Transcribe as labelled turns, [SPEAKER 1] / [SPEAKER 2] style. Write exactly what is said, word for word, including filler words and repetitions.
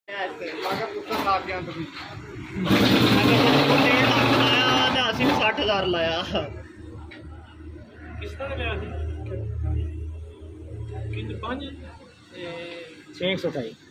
[SPEAKER 1] ਅਸੀਂ ਸੱਠ ਹਜ਼ਾਰ ਲਾਇਆ
[SPEAKER 2] ਕਿਸ ਤਰ੍ਹਾਂ ਲਿਆ ਸੀ ਕਿੰਨੇ ਪੰਜ
[SPEAKER 1] ਛੇ ਸੌ ਢਾਈ